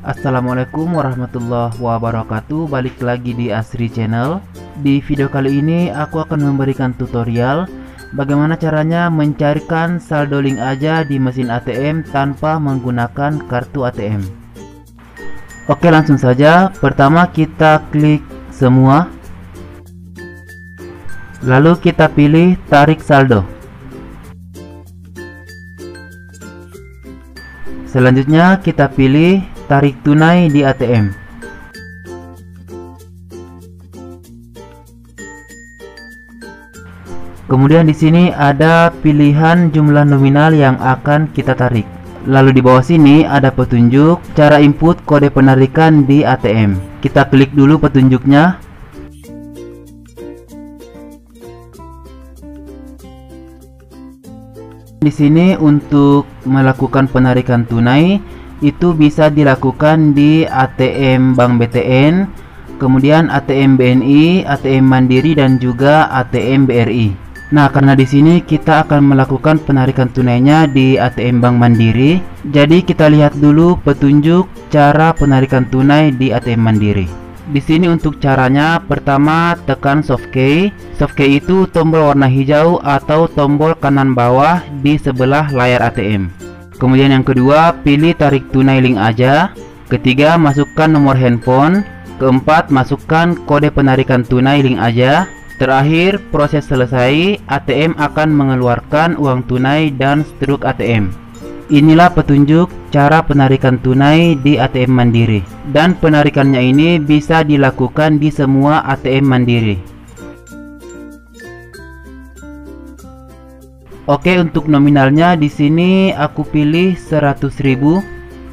Assalamualaikum warahmatullahi wabarakatuh. Balik lagi di Asri Channel. Di video kali ini aku akan memberikan tutorial bagaimana caranya mencarikan saldo link aja di mesin ATM tanpa menggunakan kartu ATM. Oke, langsung saja. Pertama kita klik semua, lalu kita pilih tarik saldo. Selanjutnya kita pilih tarik tunai di ATM. Kemudian di sini ada pilihan jumlah nominal yang akan kita tarik. Lalu di bawah sini ada petunjuk cara input kode penarikan di ATM. Kita klik dulu petunjuknya. Di sini untuk melakukan penarikan tunai itu bisa dilakukan di ATM Bank BTN, kemudian ATM BNI, ATM Mandiri dan juga ATM BRI. Nah, karena di sini kita akan melakukan penarikan tunainya di ATM Bank Mandiri, jadi kita lihat dulu petunjuk cara penarikan tunai di ATM Mandiri. Di sini untuk caranya, pertama tekan soft key. Soft key itu tombol warna hijau atau tombol kanan bawah di sebelah layar ATM. Kemudian yang kedua, pilih tarik tunai link aja. Ketiga, masukkan nomor handphone. Keempat, masukkan kode penarikan tunai link aja. Terakhir, proses selesai, ATM akan mengeluarkan uang tunai dan struk ATM. Inilah petunjuk cara penarikan tunai di ATM Mandiri. Dan penarikannya ini bisa dilakukan di semua ATM Mandiri. Oke, untuk nominalnya di sini aku pilih 100.000.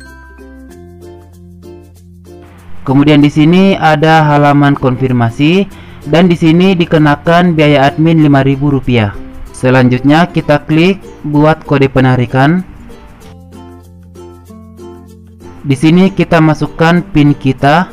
Kemudian di sini ada halaman konfirmasi dan di sini dikenakan biaya admin Rp5.000. Selanjutnya kita klik buat kode penarikan. Di sini kita masukkan PIN kita.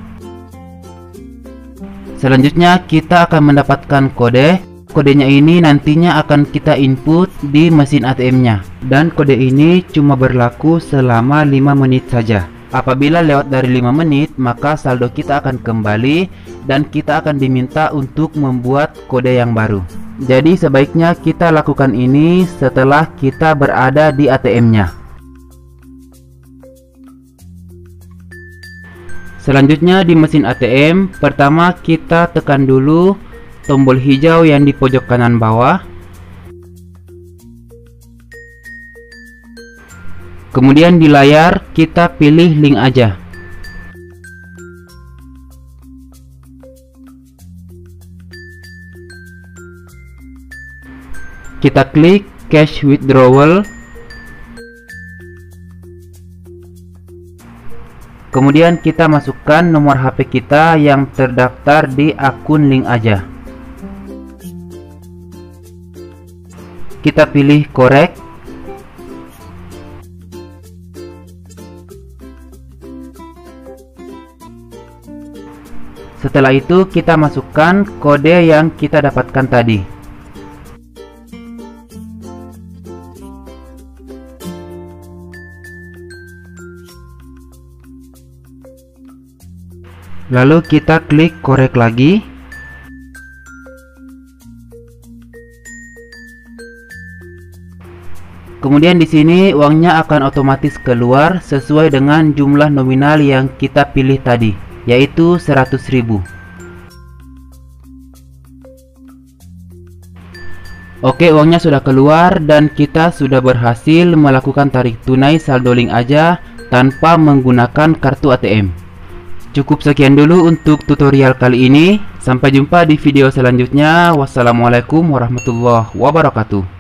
Selanjutnya kita akan mendapatkan kode. Kodenya ini nantinya akan kita input di mesin ATM-nya. Dan kode ini cuma berlaku selama 5 menit saja. Apabila lewat dari 5 menit, maka saldo kita akan kembali dan kita akan diminta untuk membuat kode yang baru. Jadi sebaiknya kita lakukan ini setelah kita berada di ATM-nya. Selanjutnya di mesin ATM, pertama kita tekan dulu tombol hijau yang di pojok kanan bawah. Kemudian di layar kita pilih link aja. Kita klik cash withdrawal. Kemudian kita masukkan nomor HP kita yang terdaftar di akun link aja. Kita pilih correct. Setelah itu kita masukkan kode yang kita dapatkan tadi. Lalu kita klik korek lagi. Kemudian di sini uangnya akan otomatis keluar sesuai dengan jumlah nominal yang kita pilih tadi, yaitu 100.000. Oke, uangnya sudah keluar dan kita sudah berhasil melakukan tarik tunai saldo link aja tanpa menggunakan kartu ATM. Cukup sekian dulu untuk tutorial kali ini. Sampai jumpa di video selanjutnya. Wassalamualaikum warahmatullahi wabarakatuh.